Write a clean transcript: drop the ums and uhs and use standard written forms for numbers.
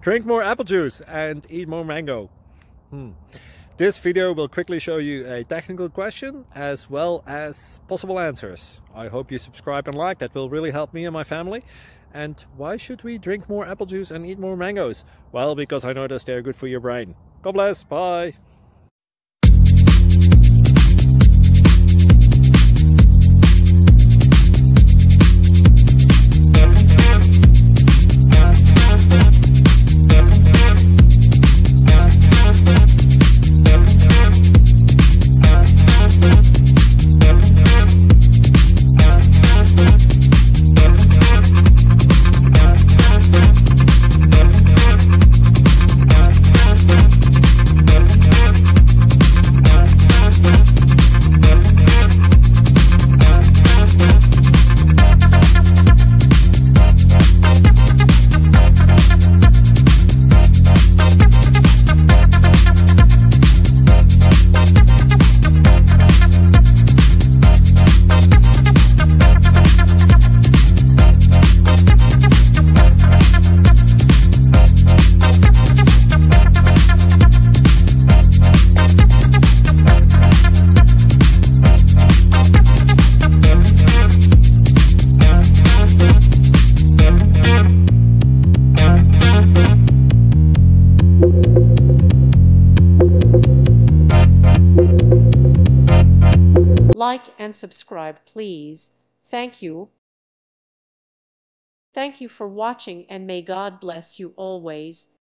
Drink more apple juice and eat more mango. This video will quickly show you a technical question as well as possible answers. I hope you subscribe and like, that will really help me and my family. And why should we drink more apple juice and eat more mangoes? Well, because I noticed they're good for your brain. God bless, bye! Like and subscribe, please. Thank you. Thank you for watching, and may God bless you always.